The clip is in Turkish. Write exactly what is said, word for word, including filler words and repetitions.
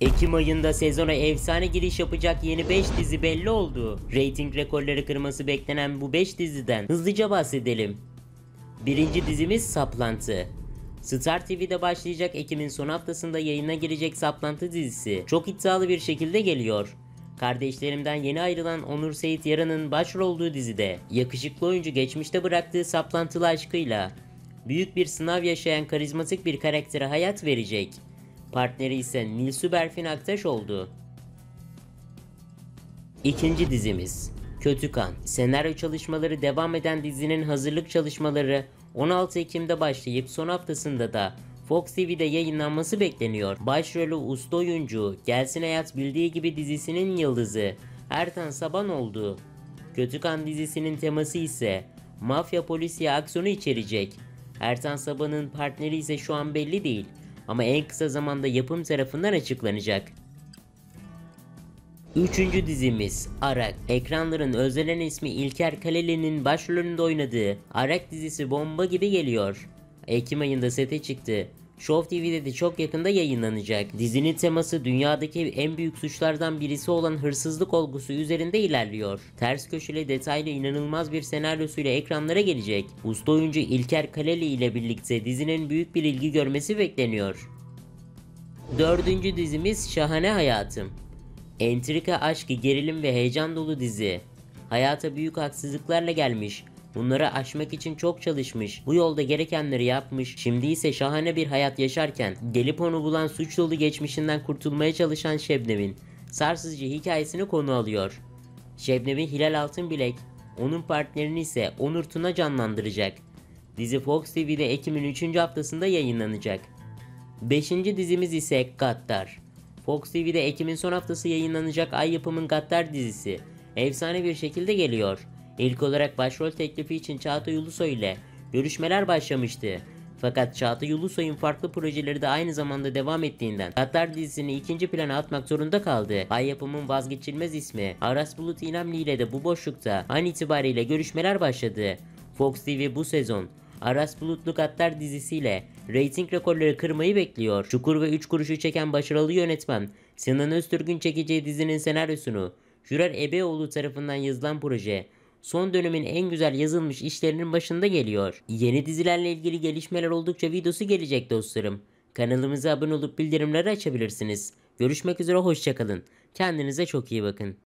Ekim ayında sezona efsane giriş yapacak yeni beş dizi belli oldu. Rating rekorları kırması beklenen bu beş diziden hızlıca bahsedelim. Birinci dizimiz Saplantı. Star T V'de başlayacak Ekim'in son haftasında yayına girecek Saplantı dizisi çok iddialı bir şekilde geliyor. Kardeşlerimden yeni ayrılan Onur Seyit Yaran'ın başrol olduğu dizide yakışıklı oyuncu geçmişte bıraktığı saplantılı aşkıyla büyük bir sınav yaşayan karizmatik bir karaktere hayat verecek. Partneri ise Nilsu Berfin Aktaş oldu. İkinci dizimiz Kötü Kan. Senaryo çalışmaları devam eden dizinin hazırlık çalışmaları on altı Ekim'de başlayıp son haftasında da Fox T V'de yayınlanması bekleniyor. Başrolü usta oyuncu Gelsin Hayat Bildiği Gibi dizisinin yıldızı Ertan Saban oldu. Kötü Kan dizisinin teması ise mafya polisiye aksiyonu içerecek. Ertan Saban'ın partneri ise şu an belli değil ama en kısa zamanda yapım tarafından açıklanacak. Üçüncü dizimiz Arak. Ekranların özlenen ismi İlker Kaleli'nin başrolünde oynadığı Arak dizisi bomba gibi geliyor. Ekim ayında sete çıktı. Show T V'de de çok yakında yayınlanacak. Dizinin teması dünyadaki en büyük suçlardan birisi olan hırsızlık olgusu üzerinde ilerliyor. Ters köşeli detaylı inanılmaz bir senaryosuyla ekranlara gelecek. Usta oyuncu İlker Kaleli ile birlikte dizinin büyük bir ilgi görmesi bekleniyor. Dördüncü dizimiz Şahane Hayatım. Entrika, aşkı, gerilim ve heyecan dolu dizi. Hayata büyük haksızlıklarla gelmiş. Bunları aşmak için çok çalışmış. Bu yolda gerekenleri yapmış. Şimdi ise şahane bir hayat yaşarken gelip onu bulan suç dolu geçmişinden kurtulmaya çalışan Şebnem'in sarsıcı hikayesini konu alıyor. Şebnem'i Hilal Altınbilek, onun partnerini ise Onur Tuna canlandıracak. Dizi Fox T V'de Ekim'in üçüncü haftasında yayınlanacak. Beşinci dizimiz ise Gaddar. Fox T V'de Ekim'in son haftası yayınlanacak Ay Yapım'ın Gaddar dizisi efsane bir şekilde geliyor. İlk olarak başrol teklifi için Çağatay Ulusoy ile görüşmeler başlamıştı. Fakat Çağatay Ulusoy'un farklı projeleri de aynı zamanda devam ettiğinden Gaddar dizisini ikinci plana atmak zorunda kaldı. Ay Yapım'ın vazgeçilmez ismi Aras Bulut İynemli ile de bu boşlukta an itibariyle görüşmeler başladı. Fox T V bu sezon Aras Bulutlu Gaddar dizisiyle reyting rekorları kırmayı bekliyor. Çukur ve üç kuruşu çeken başarılı yönetmen Sinan Öztürk'ün çekeceği dizinin senaryosunu Jürer Ebeoğlu tarafından yazılan proje son dönemin en güzel yazılmış işlerinin başında geliyor. Yeni dizilerle ilgili gelişmeler oldukça videosu gelecek dostlarım. Kanalımıza abone olup bildirimleri açabilirsiniz. Görüşmek üzere, hoşçakalın. Kendinize çok iyi bakın.